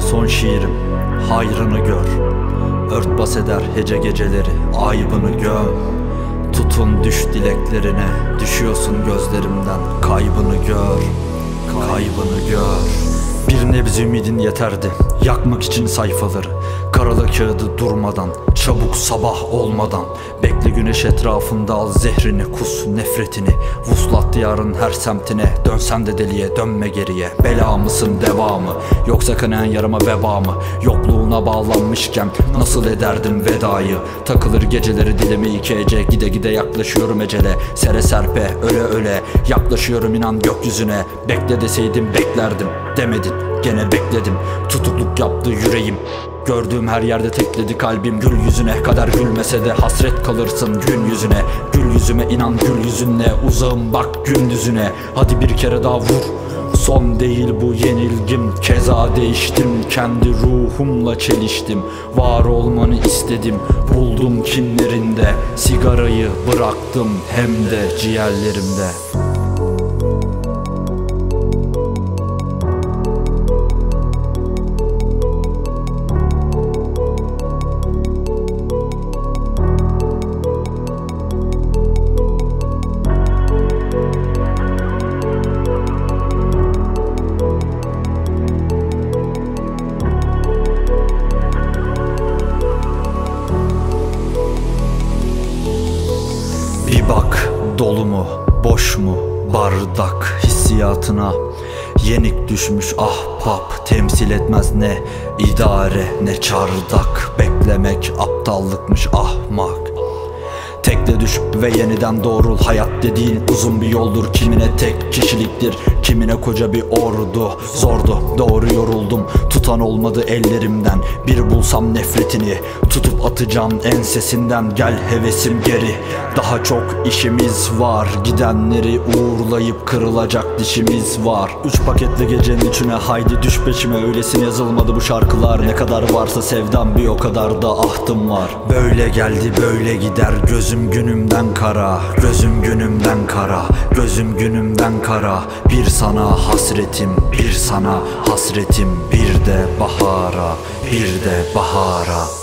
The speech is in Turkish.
son şiirim, hayrını gör. Örtbas eder hece geceleri, aybını göm. Tutun düş dileklerine, düşüyorsun gözlerimden. Kaybını gör, kaybını gör. Bir nebz ümidin yeterdi, yakmak için sayfaları. Karalı kağıdı durmadan, çabuk sabah olmadan. Bekle güneş etrafında, al zehrini, kus nefretini. Vuslat diyarın her semtine, dönsen de deliye, dönme geriye. Bela mısın devamı, yoksa kanayan yarama veba mı? Yokluğuna bağlanmışken nasıl ederdim vedayı? Takılır geceleri dilime iki ece, gide gide yaklaşıyorum ecele. Sere serpe, öle öle, yaklaşıyorum inan gökyüzüne. Bekle deseydim beklerdim, demedin, gene bekledim. Tutukluk yaptı yüreğim, gördüğüm her yerde tekledi kalbim. Gül yüzüne kadar gülmese de hasret kalırsın gün yüzüne. Gül yüzüme inan, gül yüzünle uzağım bak gündüzüne. Hadi bir kere daha vur, son değil bu yenilgim. Keza değiştim, kendi ruhumla çeliştim. Var olmanı istedim, buldum kinlerinde. Sigarayı bıraktım hem de ciğerlerimde. Bir bak, dolu mu, boş mu bardak hissiyatına. Yenik düşmüş ahbap, temsil etmez ne idare ne çardak. Beklemek aptallıkmış ahmak. Tekle düş ve yeniden doğrul. Hayat dediğin uzun bir yoldur. Kimine tek kişiliktir, kimine koca bir ordu. Zordu, doğru yoruldum, tutan olmadı ellerimden. Bir bulsam nefretini, tutup atacağım ensesinden. Gel hevesim geri, daha çok işimiz var. Gidenleri uğurlayıp kırılacak dişimiz var. 3 paketli gecenin içine, haydi düş peşime. Öylesine yazılmadı bu şarkılar. Ne kadar varsa sevdam, bir o kadar da ahtım var. Böyle geldi böyle gider, gözüm günümden kara. Gözüm günümden kara, gözüm günümden kara. Bir sana hasretim, bir sana hasretim. Bir de bahara, bir de bahara.